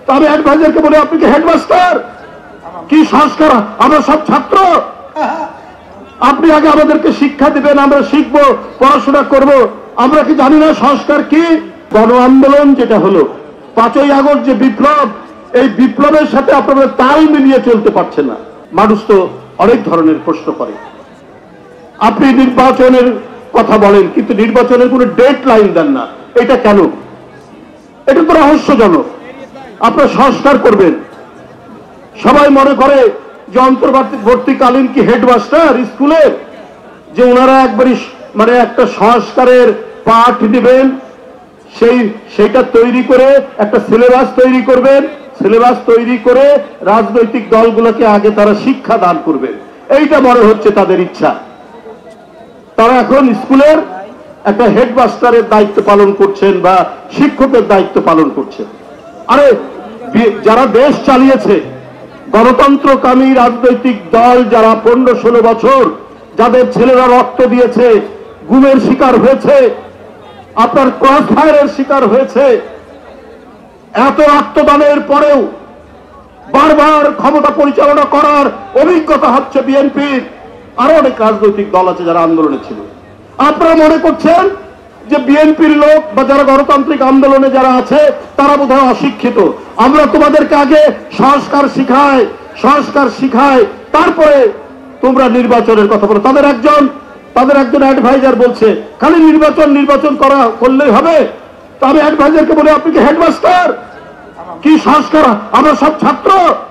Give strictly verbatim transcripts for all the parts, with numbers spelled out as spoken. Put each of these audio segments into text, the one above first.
আমি অ্যাডভাইজারকে বলি, আপনি কি হেডমাস্টার? কি সংস্কার? আমরা সব ছাত্র। আপনি আগে আমাদেরকে শিক্ষা দিবেন, আমরা শিখবো, পড়াশোনা করব। আমরা কি জানি না সংস্কার কি? গণ আন্দোলন যেটা হলো, পাঁচই আগস্ট যে বিপ্লব, এই বিপ্লবের সাথে আপনারা তাল মিলিয়ে চলতে পারছেন না। মানুষ তো অনেক ধরনের প্রশ্ন করে। আপনি নির্বাচনের কথা বলেন, কিন্তু নির্বাচনের কোনো ডেট লাইন দেন না। এটা কেন? এটা তো রহস্যজনক। আপনারা সংস্কার করবেন, সবাই মনে করে যে অন্তর্বর্তীকালীন কি হেডমাস্টার স্কুলের, যে ওনারা একবারই মানে একটা সংস্কারের পাঠ দিবেন, সেই সেইটা তৈরি করে একটা সিলেবাস তৈরি করবেন, সিলেবাস তৈরি করে রাজনৈতিক দলগুলোকে আগে তারা শিক্ষা দান করবেন। এইটা মনে হচ্ছে তাদের ইচ্ছা। তারা এখন স্কুলের একটা হেডমাস্টারের দায়িত্ব পালন করছেন বা শিক্ষকের দায়িত্ব পালন করছেন। আরে যারা দেশ চালিয়েছে, গণতন্ত্রকামী রাজনৈতিক দল যারা পনেরো ষোলো বছর, যাদের ছেলেরা রক্ত দিয়েছে, গুমের শিকার হয়েছে, আপনার ক্রস ফায়ারের শিকার হয়েছে, এত রক্তদানের পরেও বারবার ক্ষমতা পরিচালনা করার অভিজ্ঞতা হচ্ছে বিএনপির। আরো অনেক রাজনৈতিক দল আছে যারা আন্দোলনে ছিল। আপনারা মনে করছেন যে বিএনপির লোক বা যারা গণতান্ত্রিক আন্দোলনে যারা আছে তারা বোধহয় অশিক্ষিত। আমরা তোমাদেরকে আগে সংস্কার শিখাই, সংস্কার শিখাই, তারপরে তোমরা নির্বাচনের কথা বলো। তাদের একজন তাদের একজন অ্যাডভাইজার বলছে খালি নির্বাচন নির্বাচন করা করলেই হবে। তো আমি অ্যাডভাইজারকে বলি, আপনি কি হেডমাস্টার? কি সংস্কার? আমরা সব ছাত্র।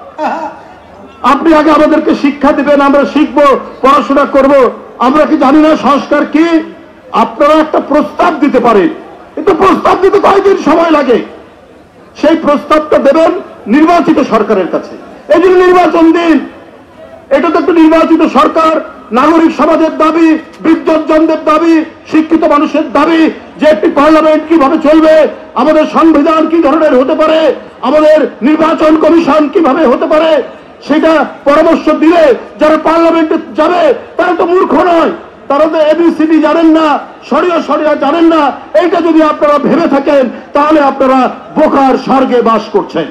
আপনি আগে আমাদেরকে শিক্ষা দিবেন, আমরা শিখবো, পড়াশোনা করব। আমরা কি জানি না সংস্কার কি? আপনারা একটা প্রস্তাব দিতে পারেন, কিন্তু প্রস্তাব দিতে কয়েকদিন সময় লাগে। সেই প্রস্তাবটা দেবেন নির্বাচিত সরকারের কাছে। এই জন্য নির্বাচন দিন। এটা তো একটা নির্বাচিত সরকার, নাগরিক সমাজের দাবি, বিদ্বজ্জনদের দাবি, শিক্ষিত মানুষের দাবি যে একটি পার্লামেন্ট কিভাবে চলবে, আমাদের সংবিধান কি ধরনের হতে পারে, আমাদের নির্বাচন কমিশন কিভাবে হতে পারে, সেটা পরামর্শ দিলে যারা পার্লামেন্টে যাবে তারা তো মূর্খ নয়, তারা তো এবিসিডি জানেন না, সরিয়া সরিয়া জানেন না। এইটা যদি আপনারা ভেবে থাকেন তাহলে আপনারা বোকার স্বর্গে বাস করছেন।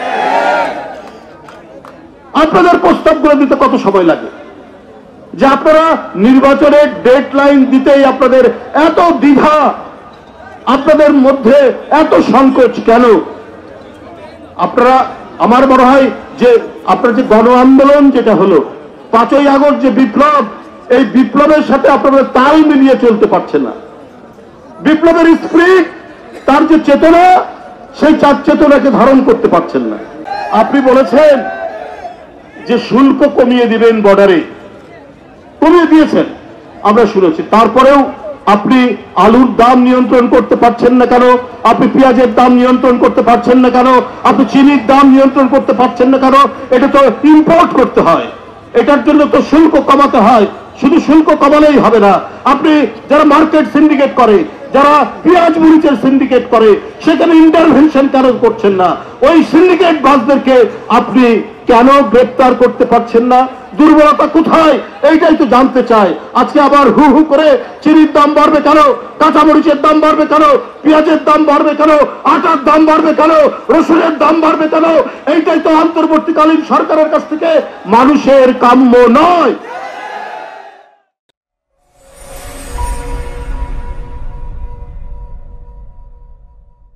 আপনাদের প্রস্তাবগুলো দিতে কত সময় লাগে? যে আপনারা নির্বাচনের ডেডলাইন দিতেই আপনাদের এত দ্বিধা, আপনাদের মধ্যে এত সংকোচ কেন? আপনারা, আমার মনে হয় যে আপনার যে গণ আন্দোলন যেটা হলো, পাঁচই আগস্ট যে বিপ্লব, এই বিপ্লবের সাথে আপনারা তাল মিলিয়ে চলতে পারছেন না। বিপ্লবের স্পিরিট, তার যে চেতনা, সেই চার চেতনাকে ধারণ করতে পারছেন না। আপনি বলেছেন যে শুল্ক কমিয়ে দিবেন, বর্ডারে কমিয়ে দিয়েছেন, আমরা শুনেছি। তারপরেও আপনি আলুর দাম নিয়ন্ত্রণ করতে পারছেন না কেন? আপনি পেঁয়াজের দাম নিয়ন্ত্রণ করতে পারছেন না কেন? আপনি চিনির দাম নিয়ন্ত্রণ করতে পারছেন না কেন? এটা তো ইম্পোর্ট করতে হয়, এটার জন্য তো শুল্ক কমাতে হয়। শুধু শুল্ক কমালেই হবে না। আপনি যারা মার্কেট সিন্ডিকেট করে, যারা পেঁয়াজ মরিচের সিন্ডিকেট করে, সেখানে ইন্টারভেনশন কেন করছেন না? ওই সিন্ডিকেট বাসদেরকে আপনি কেন গ্রেপ্তার করতে পারছেন না? দুর্বলতা কোথায়? এইটাই তো জানতে চাই। আজকে আবার হু হু করে চিনির দাম বাড়বে কেন, কাঁচামরিচের দাম বাড়বে কেন, পেঁয়াজের দাম বাড়বে কেন, আটার দাম বাড়বে কেন, রসুনের দাম বাড়বে কেন? এইটাই তো অন্তর্বর্তীকালীন সরকারের কাছ থেকে মানুষের কাম্য নয়।